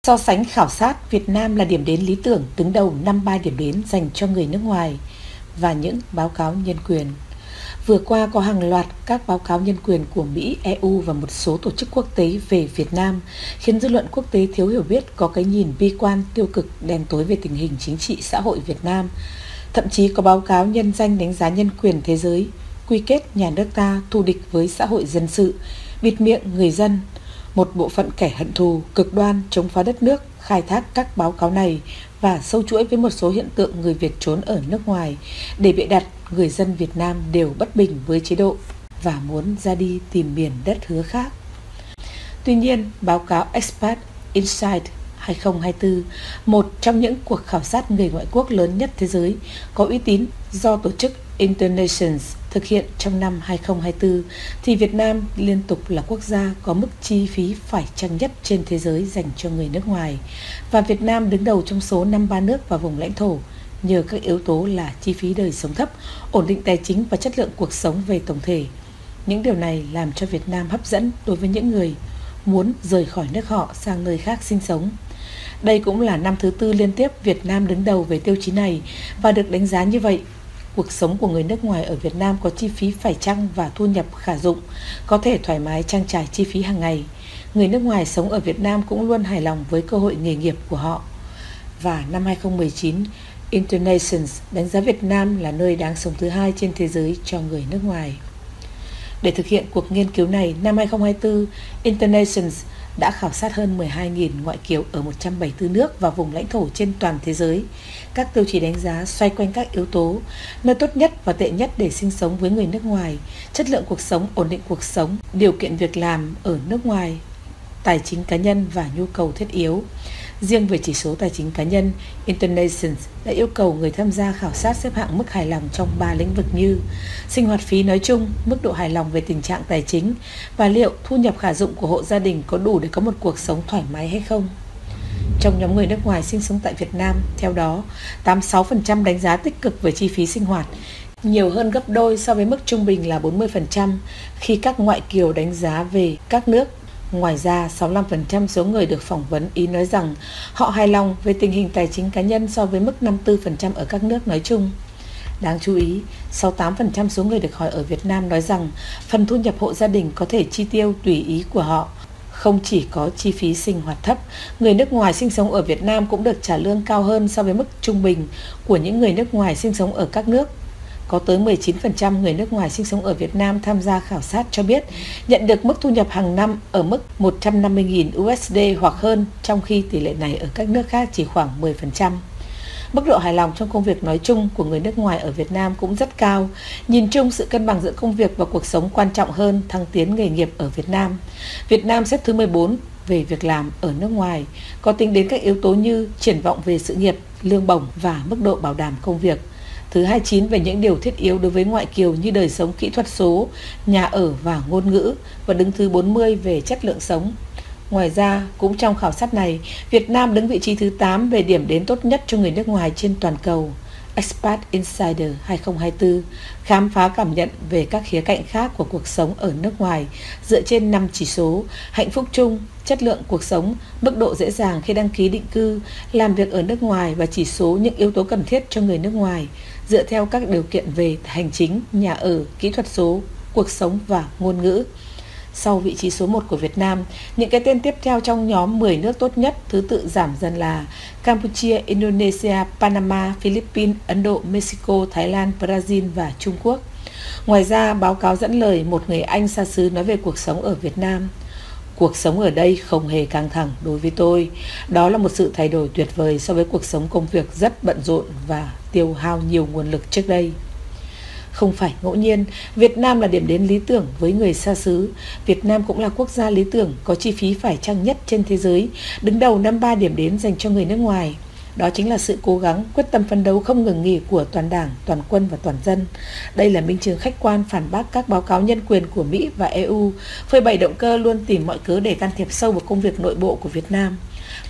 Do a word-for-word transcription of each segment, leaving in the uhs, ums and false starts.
So sánh khảo sát, Việt Nam là điểm đến lý tưởng đứng đầu năm ba điểm đến dành cho người nước ngoài và những báo cáo nhân quyền. Vừa qua có hàng loạt các báo cáo nhân quyền của Mỹ, e u và một số tổ chức quốc tế về Việt Nam, khiến dư luận quốc tế thiếu hiểu biết, có cái nhìn bi quan, tiêu cực, đen tối về tình hình chính trị xã hội Việt Nam. Thậm chí có báo cáo nhân danh đánh giá nhân quyền thế giới, quy kết nhà nước ta thù địch với xã hội dân sự, bịt miệng người dân. Một bộ phận kẻ hận thù, cực đoan, chống phá đất nước, khai thác các báo cáo này và sâu chuỗi với một số hiện tượng người Việt trốn ở nước ngoài để bịa đặt người dân Việt Nam đều bất bình với chế độ và muốn ra đi tìm miền đất hứa khác. Tuy nhiên, báo cáo Expat Insight hai không hai tư, một trong những cuộc khảo sát người ngoại quốc lớn nhất thế giới, có uy tín do tổ chức Internations thực hiện trong năm hai không hai tư, thì Việt Nam liên tục là quốc gia có mức chi phí phải chăng nhất trên thế giới dành cho người nước ngoài. Và Việt Nam đứng đầu trong số năm ba nước và vùng lãnh thổ nhờ các yếu tố là chi phí đời sống thấp, ổn định tài chính và chất lượng cuộc sống về tổng thể. Những điều này làm cho Việt Nam hấp dẫn đối với những người muốn rời khỏi nước họ sang nơi khác sinh sống. Đây cũng là năm thứ tư liên tiếp Việt Nam đứng đầu về tiêu chí này và được đánh giá như vậy. Cuộc sống của người nước ngoài ở Việt Nam có chi phí phải chăng và thu nhập khả dụng, có thể thoải mái trang trải chi phí hàng ngày. Người nước ngoài sống ở Việt Nam cũng luôn hài lòng với cơ hội nghề nghiệp của họ. Và năm hai không một chín, Internations đánh giá Việt Nam là nơi đáng sống thứ hai trên thế giới cho người nước ngoài. Để thực hiện cuộc nghiên cứu này, năm hai không hai tư, Internations đã khảo sát hơn mười hai nghìn ngoại kiều ở một trăm bảy mươi tư nước và vùng lãnh thổ trên toàn thế giới. Các tiêu chí đánh giá xoay quanh các yếu tố: nơi tốt nhất và tệ nhất để sinh sống với người nước ngoài, chất lượng cuộc sống, ổn định cuộc sống, điều kiện việc làm ở nước ngoài, tài chính cá nhân và nhu cầu thiết yếu. Riêng về chỉ số tài chính cá nhân, Internations đã yêu cầu người tham gia khảo sát xếp hạng mức hài lòng trong ba lĩnh vực như sinh hoạt phí nói chung, mức độ hài lòng về tình trạng tài chính và liệu thu nhập khả dụng của hộ gia đình có đủ để có một cuộc sống thoải mái hay không. Trong nhóm người nước ngoài sinh sống tại Việt Nam, theo đó, tám mươi sáu phần trăm đánh giá tích cực về chi phí sinh hoạt, nhiều hơn gấp đôi so với mức trung bình là bốn mươi phần trăm khi các ngoại kiều đánh giá về các nước. Ngoài ra, sáu mươi lăm phần trăm số người được phỏng vấn Ý nói rằng họ hài lòng về tình hình tài chính cá nhân so với mức năm mươi tư phần trăm ở các nước nói chung. Đáng chú ý, sáu mươi tám phần trăm số người được hỏi ở Việt Nam nói rằng phần thu nhập hộ gia đình có thể chi tiêu tùy ý của họ. Không chỉ có chi phí sinh hoạt thấp, người nước ngoài sinh sống ở Việt Nam cũng được trả lương cao hơn so với mức trung bình của những người nước ngoài sinh sống ở các nước. Có tới mười chín phần trăm người nước ngoài sinh sống ở Việt Nam tham gia khảo sát cho biết nhận được mức thu nhập hàng năm ở mức một trăm năm mươi nghìn đô la hoặc hơn, trong khi tỷ lệ này ở các nước khác chỉ khoảng mười phần trăm. Mức độ hài lòng trong công việc nói chung của người nước ngoài ở Việt Nam cũng rất cao. Nhìn chung, sự cân bằng giữa công việc và cuộc sống quan trọng hơn thăng tiến nghề nghiệp ở Việt Nam. Việt Nam xếp thứ mười bốn về việc làm ở nước ngoài, có tính đến các yếu tố như triển vọng về sự nghiệp, lương bổng và mức độ bảo đảm công việc. Thứ hai mươi chín về những điều thiết yếu đối với ngoại kiều như đời sống kỹ thuật số, nhà ở và ngôn ngữ, và đứng thứ bốn mươi về chất lượng sống. Ngoài ra, cũng trong khảo sát này, Việt Nam đứng vị trí thứ tám về điểm đến tốt nhất cho người nước ngoài trên toàn cầu. Expat Insider hai không hai tư khám phá cảm nhận về các khía cạnh khác của cuộc sống ở nước ngoài dựa trên năm chỉ số: hạnh phúc chung, chất lượng cuộc sống, mức độ dễ dàng khi đăng ký định cư, làm việc ở nước ngoài và chỉ số những yếu tố cần thiết cho người nước ngoài dựa theo các điều kiện về hành chính, nhà ở, kỹ thuật số, cuộc sống và ngôn ngữ. Sau vị trí số một của Việt Nam, những cái tên tiếp theo trong nhóm mười nước tốt nhất thứ tự giảm dần là Campuchia, Indonesia, Panama, Philippines, Ấn Độ, Mexico, Thái Lan, Brazil và Trung Quốc. Ngoài ra, báo cáo dẫn lời một người Anh xa xứ nói về cuộc sống ở Việt Nam. Cuộc sống ở đây không hề căng thẳng đối với tôi. Đó là một sự thay đổi tuyệt vời so với cuộc sống công việc rất bận rộn và tiêu hao nhiều nguồn lực trước đây. Không phải ngẫu nhiên, Việt Nam là điểm đến lý tưởng với người xa xứ. Việt Nam cũng là quốc gia lý tưởng có chi phí phải chăng nhất trên thế giới, đứng đầu năm ba điểm đến dành cho người nước ngoài. Đó chính là sự cố gắng, quyết tâm phấn đấu không ngừng nghỉ của toàn Đảng, toàn quân và toàn dân. Đây là minh chứng khách quan phản bác các báo cáo nhân quyền của Mỹ và e u, phơi bày động cơ luôn tìm mọi cớ để can thiệp sâu vào công việc nội bộ của Việt Nam.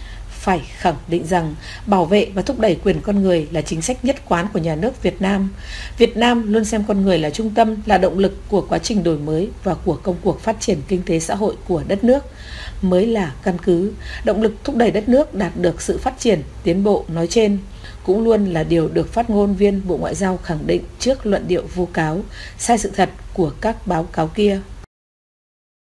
phải khẳng định rằng bảo vệ và thúc đẩy quyền con người là chính sách nhất quán của nhà nước Việt Nam. Việt Nam luôn xem con người là trung tâm, là động lực của quá trình đổi mới và của công cuộc phát triển kinh tế xã hội của đất nước, mới là căn cứ, động lực thúc đẩy đất nước đạt được sự phát triển, tiến bộ nói trên. Cũng luôn là điều được phát ngôn viên Bộ Ngoại giao khẳng định trước luận điệu vu cáo, sai sự thật của các báo cáo kia.